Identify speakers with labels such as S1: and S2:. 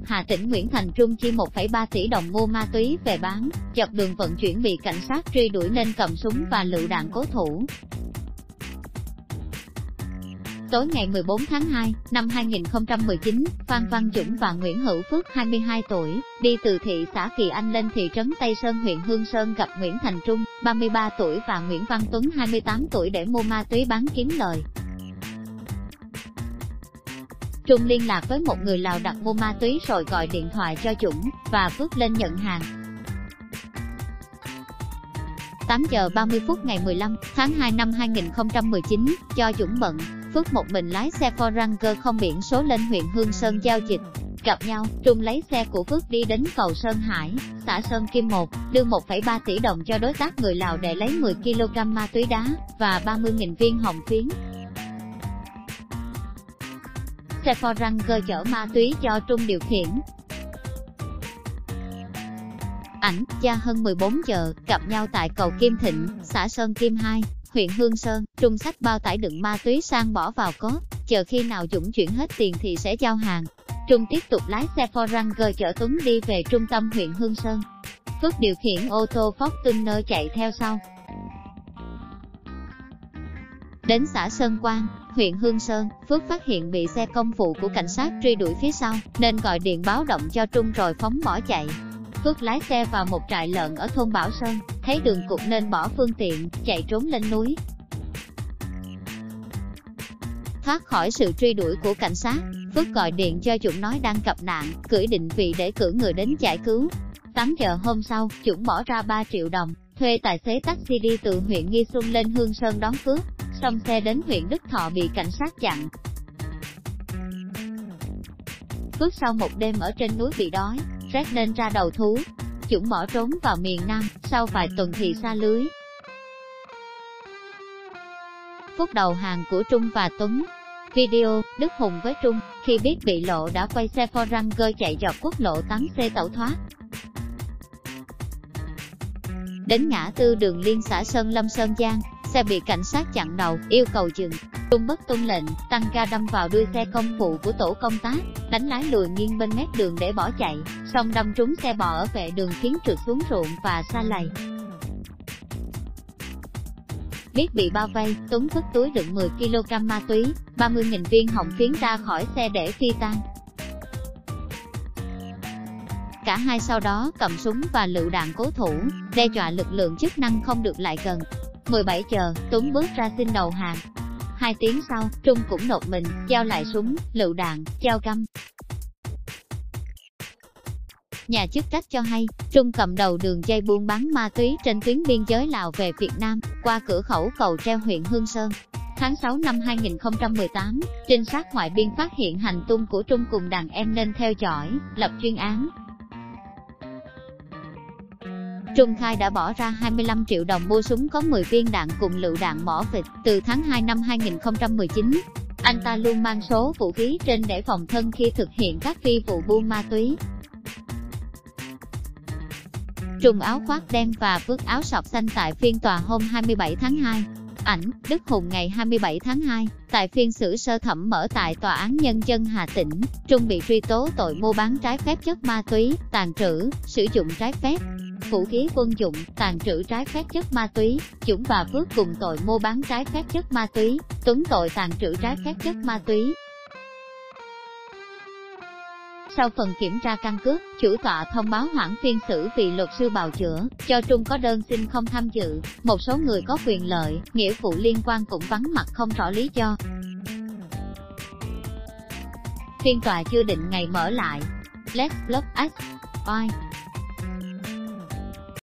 S1: Hà Tĩnh Nguyễn Thành Trung chi 1,3 tỷ đồng mua ma túy về bán, dọc đường vận chuyển bị cảnh sát truy đuổi nên cầm súng và lựu đạn cố thủ. Tối ngày 14 tháng 2, năm 2019, Phan Văn Dũng và Nguyễn Hữu Phước 22 tuổi, đi từ thị xã Kỳ Anh lên thị trấn Tây Sơn huyện Hương Sơn gặp Nguyễn Thành Trung, 33 tuổi và Nguyễn Văn Tuấn 28 tuổi để mua ma túy bán kiếm lời. Trung liên lạc với một người Lào đặt mua ma túy rồi gọi điện thoại cho Dũng và Phước lên nhận hàng. 8 giờ 30 phút ngày 15 tháng 2 năm 2019, do Dũng bận, Phước một mình lái xe Ford Ranger không biển số lên huyện Hương Sơn giao dịch. Gặp nhau, Trung lấy xe của Phước đi đến cầu Sơn Hải, xã Sơn Kim 1, đưa 1,3 tỷ đồng cho đối tác người Lào để lấy 10 kg ma túy đá và 30.000 viên hồng phiến. Xe Ford Ranger chở ma túy do Trung điều khiển. Ảnh, cha hơn 14 giờ, gặp nhau tại cầu Kim Thịnh, xã Sơn Kim 2, huyện Hương Sơn. Trung xách bao tải đựng ma túy sang bỏ vào cốp, chờ khi nào Dũng chuyển hết tiền thì sẽ giao hàng. Trung tiếp tục lái xe Ford Ranger chở Tuấn đi về trung tâm huyện Hương Sơn. Phước điều khiển ô tô Fortuner chạy theo sau. Đến xã Sơn Quang, huyện Hương Sơn, Phước phát hiện bị xe công vụ của cảnh sát truy đuổi phía sau, nên gọi điện báo động cho Trung rồi phóng bỏ chạy. Phước lái xe vào một trại lợn ở thôn Bảo Sơn, thấy đường cụt nên bỏ phương tiện, chạy trốn lên núi. Thoát khỏi sự truy đuổi của cảnh sát, Phước gọi điện cho Dũng nói đang gặp nạn, gửi định vị để cử người đến giải cứu. 8 giờ hôm sau, Dũng bỏ ra 3 triệu đồng, thuê tài xế taxi đi từ huyện Nghi Xuân lên Hương Sơn đón Phước, xong xe đến huyện Đức Thọ bị cảnh sát chặn. Phước sau một đêm ở trên núi bị đói, rét nên ra đầu thú. Dũng bỏ trốn vào miền Nam, sau vài tuần thì sa lưới. Phút đầu hàng của Trung và Tuấn. Video, Đức Hùng với Trung, khi biết bị lộ đã quay xe Ford Ranger chạy dọc quốc lộ 8C tẩu thoát. Đến ngã tư đường liên xã Sơn Lâm Sơn Giang, xe bị cảnh sát chặn đầu, yêu cầu dừng. Trung bất tuân lệnh, tăng ga đâm vào đuôi xe công vụ của tổ công tác, đánh lái lùi nghiêng bên mép đường để bỏ chạy, xong đâm trúng xe bò ở vệ đường khiến trượt xuống ruộng và sa lầy. Biết bị bao vây, Tuấn vứt túi đựng 10 kg ma túy, 30.000 viên hồng phiến ra khỏi xe để phi tang. Cả hai sau đó cầm súng và lựu đạn cố thủ, đe dọa lực lượng chức năng không được lại gần. 17 giờ, Tuấn bước ra xin đầu hàng. 2 tiếng sau, Trung cũng nộp mình, giao lại súng, lựu đạn, dao găm. Nhà chức trách cho hay, Trung cầm đầu đường dây buôn bán ma túy trên tuyến biên giới Lào về Việt Nam, qua cửa khẩu cầu Treo huyện Hương Sơn. Tháng 6 năm 2018, trinh sát ngoại biên phát hiện hành tung của Trung cùng đàn em nên theo dõi, lập chuyên án. Trung khai đã bỏ ra 25 triệu đồng mua súng có 10 viên đạn cùng lựu đạn mỏ vịt. Từ tháng 2 năm 2019, anh ta luôn mang số vũ khí trên để phòng thân khi thực hiện các phi vụ buôn ma túy. Trung áo khoác đen và Phước áo sọc xanh tại phiên tòa hôm 27 tháng 2. Ảnh, Đức Hùng ngày 27 tháng 2, tại phiên xử sơ thẩm mở tại Tòa án Nhân dân Hà Tĩnh, Trung bị truy tố tội mua bán trái phép chất ma túy, tàng trữ, sử dụng trái phép vũ khí quân dụng, tàng trữ trái phép chất ma túy. Dũng và Phước cùng tội mua bán trái phép chất ma túy, Tuấn tội tàng trữ trái phép chất ma túy. Sau phần kiểm tra căn cước, chủ tọa thông báo hoãn phiên xử vì luật sư bào chữa cho Trung có đơn xin không tham dự. Một số người có quyền lợi, nghĩa vụ liên quan cũng vắng mặt không rõ lý do. Phiên tòa chưa định ngày mở lại. Let's Block Us. Why?